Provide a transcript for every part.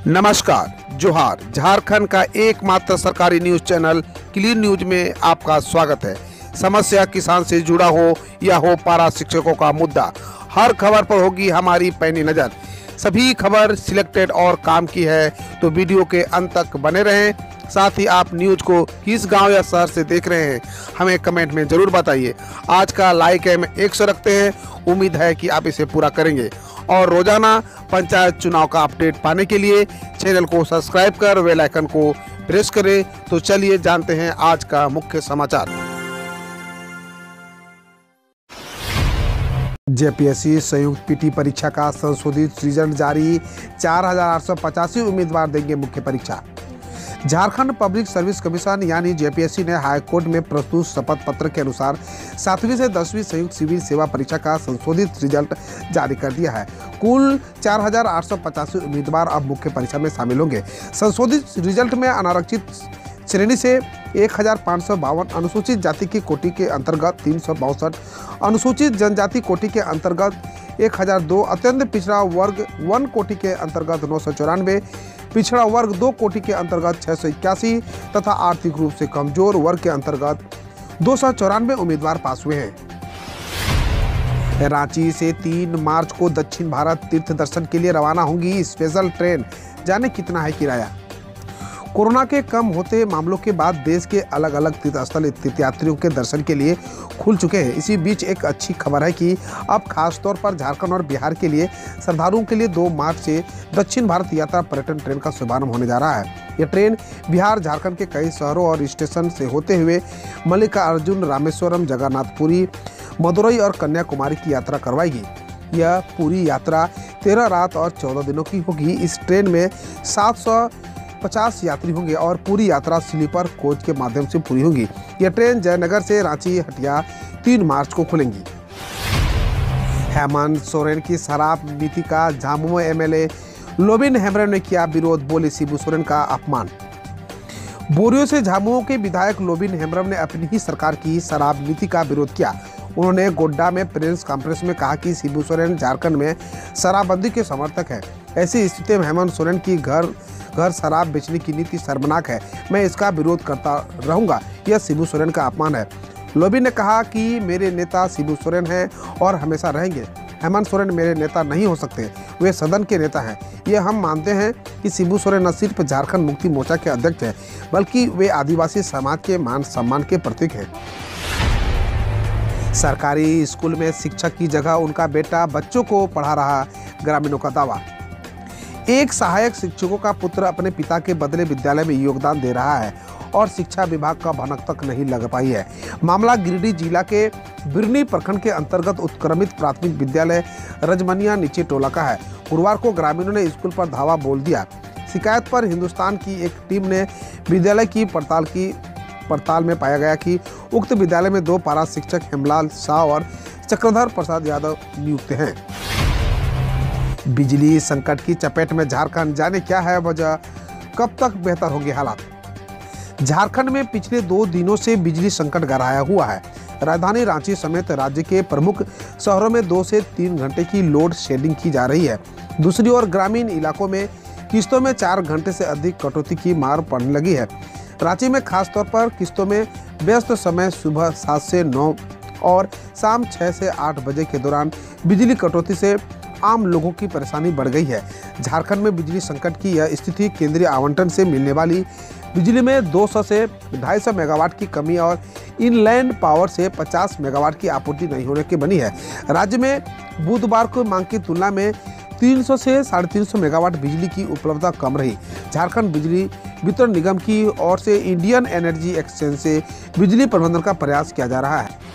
नमस्कार, जोहार। झारखंड का एकमात्र सरकारी न्यूज चैनल क्लीन न्यूज में आपका स्वागत है। समस्या किसान से जुड़ा हो या हो पारा शिक्षकों का मुद्दा, हर खबर पर होगी हमारी पैनी नज़र। सभी खबर सिलेक्टेड और काम की है, तो वीडियो के अंत तक बने रहें। साथ ही आप न्यूज को किस गांव या शहर से देख रहे हैं, हमें कमेंट में जरूर बताइए। आज का लाइक है 100 रखते हैं, उम्मीद है कि आप इसे पूरा करेंगे। और रोजाना पंचायत चुनाव का अपडेट पाने के लिए चैनल को सब्सक्राइब कर बेल आइकन को प्रेस करें। तो चलिए जानते हैं आज का मुख्य समाचार। जेपीएससी संयुक्त पीटी परीक्षा का संशोधित रिजल्ट जारी, 4885 उम्मीदवार देंगे मुख्य परीक्षा। झारखंड पब्लिक सर्विस कमीशन यानी जेपीएससी ने हाईकोर्ट में प्रस्तुत शपथ पत्र के अनुसार 7वीं से 10वीं संयुक्त सिविल सेवा परीक्षा का संशोधित रिजल्ट जारी कर दिया है। कुल 4885 उम्मीदवार अब मुख्य परीक्षा में शामिल होंगे। संशोधित रिजल्ट में अनारक्षित श्रेणी से 1552, अनुसूचित जाति की कोटि के अंतर्गत 362, अनुसूचित जनजाति कोटि के अंतर्गत 1002, अत्यंत पिछड़ा वर्ग 1 कोटि के अंतर्गत 994, पिछड़ा वर्ग 2 कोटि के अंतर्गत 681 तथा आर्थिक रूप से कमजोर वर्ग के अंतर्गत 294 उम्मीदवार पास हुए हैं। रांची से 3 मार्च को दक्षिण भारत तीर्थ दर्शन के लिए रवाना होंगी स्पेशल ट्रेन। जाने कितना है किराया। कोरोना के कम होते मामलों के बाद देश के अलग अलग तीर्थस्थल तीर्थयात्रियों के दर्शन के लिए खुल चुके हैं। इसी बीच एक अच्छी खबर है कि अब खास तौर पर झारखंड और बिहार के लिए श्रद्धालुओं के लिए 2 मार्च से दक्षिण भारत यात्रा पर्यटन ट्रेन का शुभारंभ होने जा रहा है। यह ट्रेन बिहार झारखंड के कई शहरों और स्टेशन से होते हुए मल्लिकार्जुन, रामेश्वरम, जगन्नाथपुरी, मदुरई और कन्याकुमारी की यात्रा करवाएगी। यह पूरी यात्रा 13 रात और 14 दिनों की होगी। इस ट्रेन में 750 यात्री होंगे और पूरी यात्रा स्लीपर कोच के माध्यम से पूरी होगी। यह ट्रेन जयनगर से रांची हटिया 3 मार्च को खुलेंगी। हेमंत सोरेन की शराब नीति का झामुमो एमएलए लोबिन हेम्ब्रम ने किया विरोध, बोले शिबू सोरेन का अपमान। बोरियो से झामुमो के विधायक लोबिन हेम्ब्रम ने अपनी ही सरकार की शराब नीति का विरोध किया। उन्होंने गोड्डा में प्रेस कॉन्फ्रेंस में कहा कि शिबू सोरेन झारखंड में शराबबंदी के समर्थक है। ऐसी स्थिति में हेमंत सोरेन की घर शराब बेचने की नीति शर्मनाक है। मैं इसका विरोध करता रहूंगा। यह शिबू सोरेन का अपमान है। लोबिन ने कहा कि मेरे नेता शिबू सोरेन हैं और हमेशा रहेंगे। हेमंत सोरेन मेरे नेता नहीं हो सकते, वे सदन के नेता हैं। ये हम मानते हैं कि शिबू सोरेन न सिर्फ झारखंड मुक्ति मोर्चा के अध्यक्ष हैं, बल्कि वे आदिवासी समाज के मान सम्मान के प्रतीक हैं। सरकारी स्कूल में शिक्षक की जगह उनका बेटा बच्चों को पढ़ा रहा, ग्रामीणों का दावा। एक सहायक शिक्षकों का पुत्र अपने पिता के बदले विद्यालय में योगदान दे रहा है और शिक्षा विभाग का भनक तक नहीं लग पाई है। मामला गिरिडीह जिला के बिरनी प्रखंड के अंतर्गत उत्क्रमित प्राथमिक विद्यालय रजमनिया नीचे टोला का है। गुरुवार को ग्रामीणों ने स्कूल पर धावा बोल दिया। शिकायत पर हिंदुस्तान की एक टीम ने विद्यालय की पड़ताल में पाया गया कि उक्त विद्यालय में 2 पारा शिक्षक हेमलाल शाह और चक्रधर प्रसाद यादव नियुक्त हैं। बिजली संकट की चपेट में झारखंड, जाने क्या है वजह, कब तक बेहतर होंगे हालात। झारखंड में पिछले 2 दिनों से बिजली संकट गहराया हुआ है। राजधानी रांची समेत राज्य के प्रमुख शहरों में 2 से 3 घंटे की लोड शेडिंग की जा रही है। दूसरी ओर ग्रामीण इलाकों में किस्तों में 4 घंटे से अधिक कटौती की मार पड़ने लगी है। रांची में खासतौर पर किस्तों में व्यस्त समय सुबह 7 से 9 और शाम 6 से 8 बजे के दौरान बिजली कटौती से आम लोगों की परेशानी बढ़ गई है। झारखंड में बिजली संकट की यह स्थिति केंद्रीय आवंटन से मिलने वाली बिजली में 200 से 250 मेगावाट की कमी और इनलैंड पावर से 50 मेगावाट की आपूर्ति नहीं होने की बनी है। राज्य में बुधवार को मांग की तुलना में 300 से 350 मेगावाट बिजली की उपलब्धता कम रही। झारखंड बिजली वितरण निगम की ओर से इंडियन एनर्जी एक्सचेंज से बिजली प्रबंधन का प्रयास किया जा रहा है।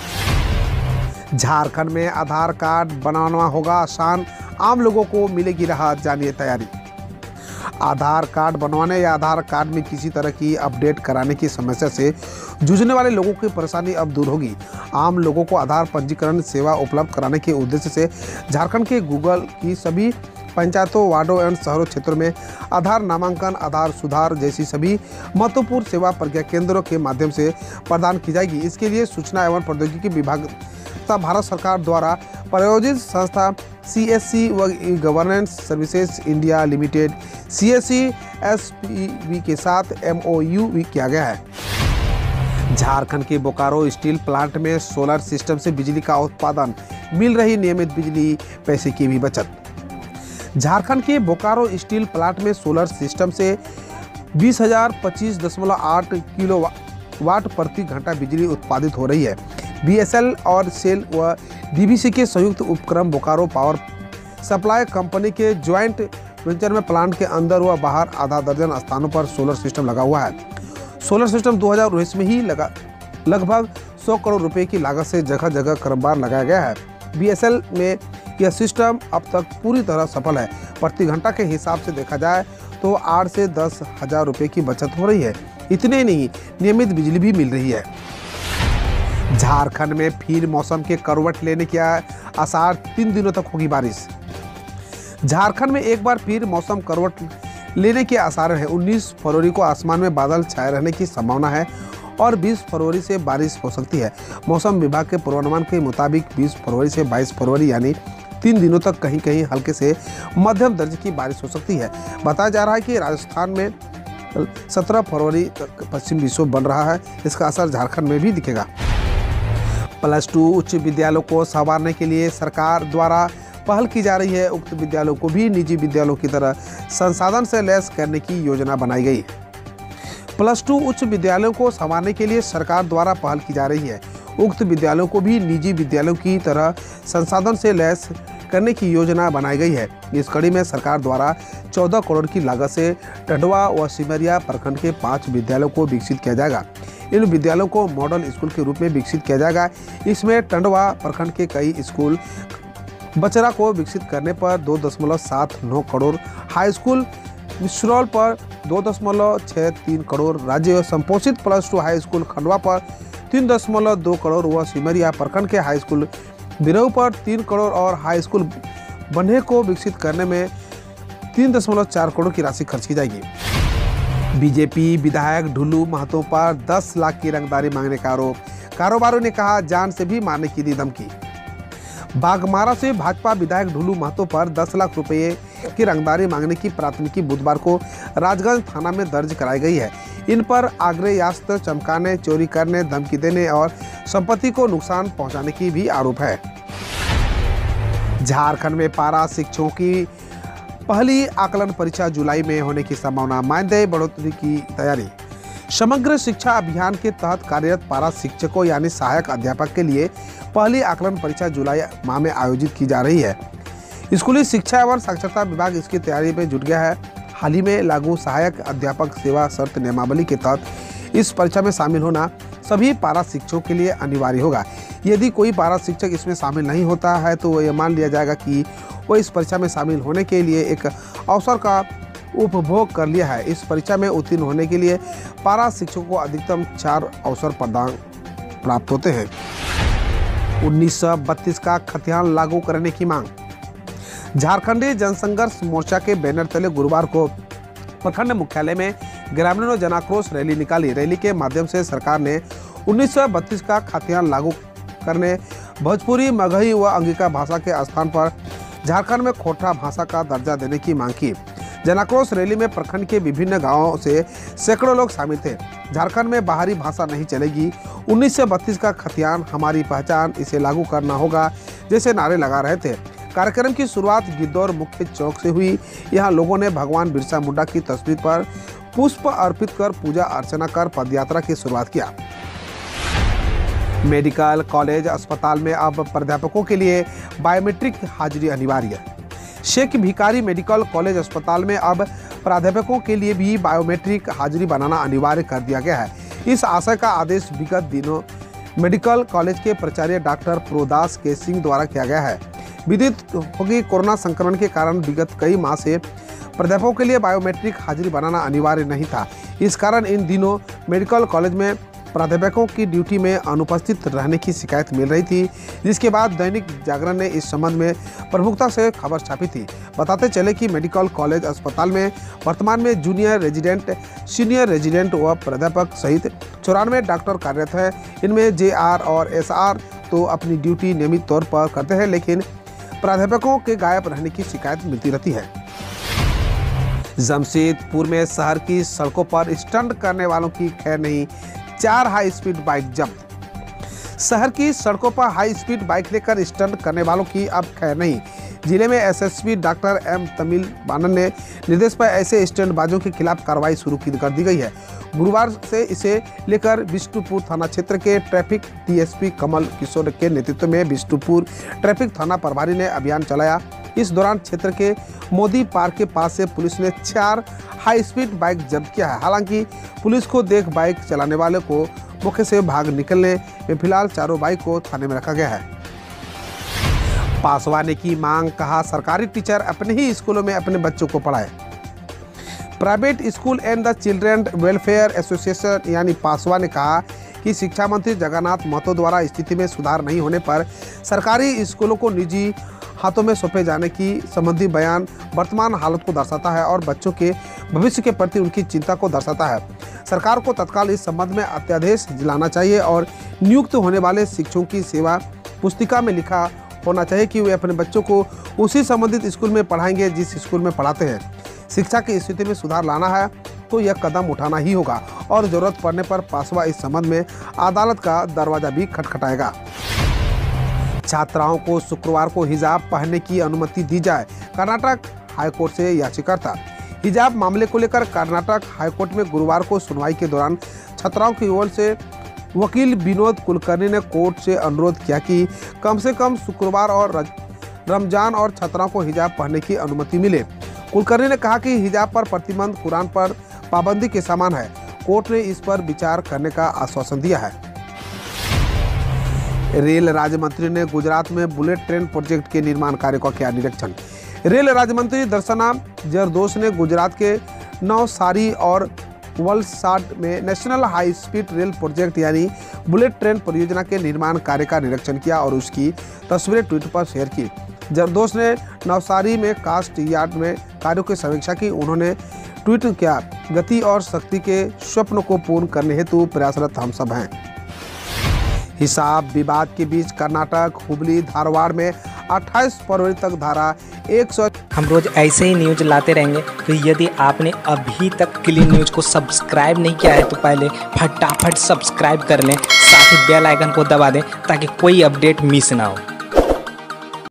झारखंड में आधार कार्ड बनाना होगा आसान, आम लोगों को मिलेगी राहत, जानिए तैयारी। आधार कार्ड बनवाने या आधार कार्ड में किसी तरह की अपडेट कराने की समस्या से जूझने वाले लोगों की परेशानी अब दूर होगी। आम लोगों को आधार पंजीकरण सेवा उपलब्ध कराने के उद्देश्य से झारखंड के गूगल की सभी पंचायतों, वार्डों एवं शहरों क्षेत्रों में आधार नामांकन, आधार सुधार जैसी सभी महत्वपूर्ण सेवा प्रज्ञा केंद्रों के माध्यम से प्रदान की जाएगी। इसके लिए सूचना एवं प्रौद्योगिकी विभाग तथा भारत सरकार द्वारा प्रायोजित संस्था CSC व governance services India limited CSC SPV के साथ MOU भी किया गया है। झारखंड के बोकारो स्टील प्लांट में सोलर सिस्टम से बिजली का उत्पादन, मिल रही नियमित बिजली, पैसे की भी बचत। झारखंड के बोकारो स्टील प्लांट में सोलर सिस्टम से 20,025.8 किलोवाट प्रति घंटा बिजली उत्पादित हो रही है। BSL और सेल व DVC के संयुक्त उपक्रम बोकारो पावर सप्लाई कंपनी के ज्वाइंट वेंचर में प्लांट के अंदर व बाहर आधा दर्जन स्थानों पर सोलर सिस्टम लगा हुआ है। सोलर सिस्टम 2019 में ही लगभग 100 करोड़ रुपए की लागत से जगह जगह क्रमवार लगाया गया है। BSL में यह सिस्टम अब तक पूरी तरह सफल है। प्रति घंटा के हिसाब से देखा जाए तो 8 से 10 हज़ार रुपये की बचत हो रही है। इतने ही नहीं, नियमित बिजली भी मिल रही है। झारखंड में फिर मौसम के करवट लेने के आसार, 3 दिनों तक होगी बारिश। झारखंड में एक बार फिर मौसम करवट लेने के आसार है। 19 फरवरी को आसमान में बादल छाए रहने की संभावना है और 20 फरवरी से बारिश हो सकती है। मौसम विभाग के पूर्वानुमान के मुताबिक 20 फरवरी से 22 फरवरी यानी 3 दिनों तक कहीं कहीं हल्के से मध्यम दर्जे की बारिश हो सकती है। बताया जा रहा है कि राजस्थान में 17 फरवरी तक पश्चिम विक्षोभ बन रहा है। इसका असर झारखंड में भी दिखेगा। +2 उच्च विद्यालयों को संवारने के लिए सरकार द्वारा पहल की जा रही है। उक्त विद्यालयों को भी निजी विद्यालयों की तरह संसाधन से लैस करने की योजना बनाई गई है। +2 उच्च विद्यालयों को संवारने के लिए सरकार द्वारा पहल की जा रही है। उक्त विद्यालयों को भी निजी विद्यालयों की तरह संसाधन से लैस करने की योजना बनाई गई है। इस कड़ी में सरकार द्वारा 14 करोड़ की लागत से टंडवा व सिमरिया प्रखंड के 5 विद्यालयों को विकसित किया जाएगा। इन विद्यालयों को मॉडल स्कूल के रूप में विकसित किया जाएगा। इसमें टंडवा प्रखंड के कई स्कूल बचरा को विकसित करने पर 2.79 करोड़, हाई स्कूल मिश्रौल पर 2.63 करोड़, राज्य संपोषित +2 हाई स्कूल खंडवा पर 3.2 करोड़ व सिमरिया प्रखंड के हाई स्कूल बिरऊ पर 3 करोड़ और हाई स्कूल बन्हे को विकसित करने में 3.4 करोड़ की राशि खर्च की जाएगी। बीजेपी विधायक ढुल्लू महतो पर 10 लाख की रंगदारी मांगने का आरोप, कारोबारियों ने कहा जान से भी मारने की दी धमकी। बाघमारा से भाजपा विधायक ढुल्लू महतो पर 10 लाख रुपए की रंगदारी मांगने की प्राथमिकी बुधवार को राजगंज थाना में दर्ज कराई गई है। इन पर आग्नेयास्त्र चमकाने, चोरी करने, धमकी देने और संपत्ति को नुकसान पहुंचाने की भी आरोप है। झारखंड में पारा शिक्षकों की पहली आकलन परीक्षा जुलाई में होने की संभावना, मानदेय बढ़ोतरी की तैयारी। समग्र शिक्षा अभियान के तहत कार्यरत पारा शिक्षकों यानी सहायक अध्यापक के लिए पहली आकलन परीक्षा जुलाई माह में आयोजित की जा रही है। स्कूली शिक्षा एवं साक्षरता विभाग इसकी तैयारी में जुट गया है। हाल ही में लागू सहायक अध्यापक सेवा शर्त नियमावली के तहत इस परीक्षा में शामिल होना सभी पारा शिक्षकों के लिए अनिवार्य होगा। यदि कोई पारा शिक्षक इसमें शामिल नहीं होता है तो यह मान लिया जाएगा कि वो इस परीक्षा में शामिल होने के लिए एक अवसर का उपभोग कर लिया है। इस परीक्षा में उत्तीर्ण होने के लिए पारा शिक्षकों को अधिकतम 4 अवसर प्रदान प्राप्त होते हैं। 1932 का खतियान लागू करने की मांग। झारखंडी जनसंघर्ष मोर्चा के बैनर तले गुरुवार को प्रखंड मुख्यालय में ग्रामीणों ने जनाक्रोश रैली निकाली। रैली के माध्यम से सरकार ने 1932 का खतियान लागू करने, भोजपुरी, मगही व अंगिका भाषा के स्थान पर झारखंड में खोटा भाषा का दर्जा देने की मांग की। जनाक्रोश रैली में प्रखंड के विभिन्न गांवों से सैकड़ों लोग शामिल थे। झारखंड में बाहरी भाषा नहीं चलेगी, 1932 का खतियान हमारी पहचान, इसे लागू करना होगा जैसे नारे लगा रहे थे। कार्यक्रम की शुरुआत गिद्धौर मुख्य चौक से हुई। यहाँ लोगों ने भगवान बिरसा मुंडा की तस्वीर पर पुष्प अर्पित कर पूजा अर्चना कर पदयात्रा की शुरुआत किया। मेडिकल कॉलेज अस्पताल में अब प्राध्यापकों के लिए बायोमेट्रिक हाजिरी अनिवार्य। शेख भिखारी मेडिकल कॉलेज अस्पताल में अब प्राध्यापकों के लिए भी बायोमेट्रिक हाजिरी बनाना अनिवार्य कर दिया गया है। इस आशय का आदेश विगत दिनों मेडिकल कॉलेज के प्राचार्य डॉक्टर प्रोदास के सिंह द्वारा किया गया है। विदित होगी कोरोना संक्रमण के कारण विगत कई माह से प्राध्यापकों के लिए बायोमेट्रिक हाजिरी बनाना अनिवार्य नहीं था। इस कारण इन दिनों मेडिकल कॉलेज में प्राध्यापकों की ड्यूटी में अनुपस्थित रहने की शिकायत मिल रही थी, जिसके बाद दैनिक जागरण ने इस संबंध में प्रमुखता से खबर छापी थी। बताते चले कि मेडिकल कॉलेज अस्पताल में वर्तमान में जूनियर रेजिडेंट, सीनियर रेजिडेंट व प्राध्यापक सहित 94 डॉक्टर कार्यरत हैं। इनमें JR और SR तो अपनी ड्यूटी नियमित तौर पर करते हैं, लेकिन प्राध्यापकों के गायब रहने की शिकायत मिलती रहती है। जमशेदपुर में शहर की सड़कों पर स्टंट करने वालों की खैर नहीं, 4 हाई स्पीड बाइक जब्त। शहर की सड़कों पर हाई स्पीड बाइक लेकर स्टंट करने वालों की अब खैर नहीं। जिले में SSP doctor M Tamil Vanan ने निर्देश पर ऐसे स्टंटबाजों के खिलाफ कार्रवाई शुरू कर दी गई है। गुरुवार से इसे लेकर बिष्णुपुर थाना क्षेत्र के ट्रैफिक डीएसपी कमल किशोर के नेतृत्व में बिष्णुपुर ट्रैफिक थाना प्रभारी ने अभियान चलाया। इस दौरान क्षेत्र के मोदी पार्क के पास से पुलिस ने 4 हाई स्पीड बाइक जब्त किया है। हालांकि पुलिस को देख बाइक चलाने वाले को मौके से भाग निकलने में फिलहाल चारों बाइक को थाने में रखा गया है। पासवान ने की मांग, कहा सरकारी टीचर अपने ही स्कूलों में अपने बच्चों को पढ़ाए। Private school and the children welfare association यानी पासवान ने कहा कि शिक्षा मंत्री जगन्नाथ महतो द्वारा स्थिति में सुधार नहीं होने पर सरकारी स्कूलों को निजी हाथों में सौंपे जाने की संबंधी बयान वर्तमान हालत को दर्शाता है और बच्चों के भविष्य के प्रति उनकी चिंता को दर्शाता है। सरकार को तत्काल इस संबंध में अध्यादेश दिलाना चाहिए और नियुक्त होने वाले शिक्षकों की सेवा पुस्तिका में लिखा होना चाहिए कि वे अपने बच्चों को उसी संबंधित स्कूल में पढ़ाएंगे जिस स्कूल में पढ़ाते हैं। शिक्षा की स्थिति में सुधार लाना है तो यह कदम उठाना ही होगा और जरूरत पड़ने पर पासवा इस संबंध में अदालत का दरवाजा भी खटखटाएगा। छात्राओं को शुक्रवार को हिजाब पहनने की अनुमति दी जाए, कर्नाटक हाईकोर्ट से याचिकाकर्ता। हिजाब मामले को लेकर कर्नाटक हाईकोर्ट में गुरुवार को सुनवाई के दौरान छात्राओं की ओर से वकील विनोद कुलकर्णी ने कोर्ट से अनुरोध किया कि कम से कम शुक्रवार और रमजान और छात्राओं को हिजाब पहनने की अनुमति मिले। कुलकर्णी ने कहा कि हिजाब पर प्रतिबंध कुरान पर पाबंदी के समान है। कोर्ट ने इस पर विचार करने का आश्वासन दिया है। रेल राज्य मंत्री ने गुजरात में बुलेट ट्रेन प्रोजेक्ट के निर्माण कार्य का किया निरीक्षण। रेल राज्य मंत्री दर्शना जरदोश ने गुजरात के नवसारी और वलसाड में national high speed rail project यानी बुलेट ट्रेन परियोजना के निर्माण कार्य का निरीक्षण किया और उसकी तस्वीरें ट्विटर पर शेयर की। जरदोश ने नवसारी में कास्ट यार्ड में कार्यों की समीक्षा की। उन्होंने ट्वीट किया, गति और शक्ति के स्वप्न को पूर्ण करने हेतु प्रयासरत हम सब हैं। हिसाब विवाद के बीच कर्नाटक हुबली धारवाड़ में 28 फरवरी तक धारा 100। हम रोज ऐसे ही न्यूज लाते रहेंगे, तो यदि आपने अभी तक क्लीन न्यूज को सब्सक्राइब नहीं किया है तो पहले फटाफट सब्सक्राइब कर लें, साथ ही बेल आइकन को दबा दें ताकि कोई अपडेट मिस ना हो।